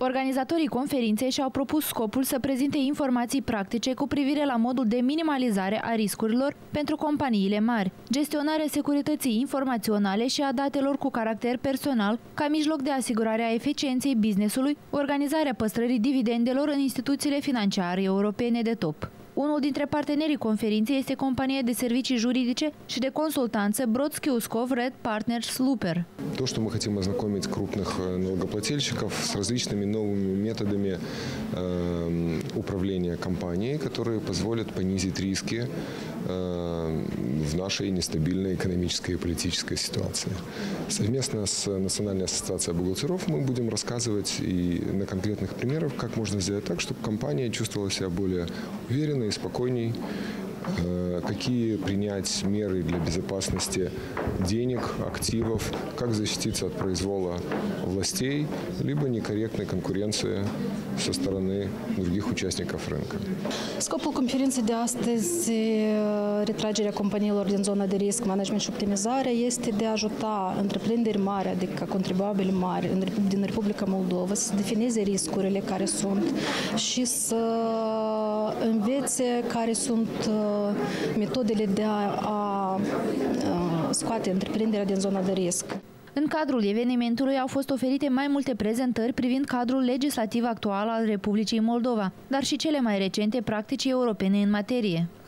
Organizatorii conferinței și-au propus scopul să prezinte informații practice cu privire la modul de minimalizare a riscurilor pentru companiile mari, gestionarea securității informaționale și a datelor cu caracter personal ca mijloc de asigurare a eficienței business-ului, organizarea păstrării dividendelor în instituțiile financiare europene de top. Unul dintre partenerii conferinței este compania de servicii juridice și de consultanță Brodsky Uskov Red Partners Looper. То, что мы хотим ознакомить крупных налогоплательщиков с различными новыми методами управления компанией, которые позволят понизить риски в нашей нестабильной экономической и политической ситуации. Совместно с Национальной ассоциацией бухгалтеров мы будем рассказывать и на конкретных примерах, как можно сделать так, чтобы компания чувствовала себя более уверенно и спокойней, какие принять меры для безопасности денег, активов, как защититься от произвола властей, либо некорректной конкуренции со стороны других участников рынка. Scopul conferinței de astăzi, retragerea companiilor din zona de risc, management și optimizare, este de a ajuta întreprinderi mari, adică contribuabili mari din Republica Moldova, să defineze riscurile care sunt și să învețe care sunt metodele de a scoate întreprinderea din zona de risc. În cadrul evenimentului au fost oferite mai multe prezentări privind cadrul legislativ actual al Republicii Moldova, dar și cele mai recente practici europene în materie.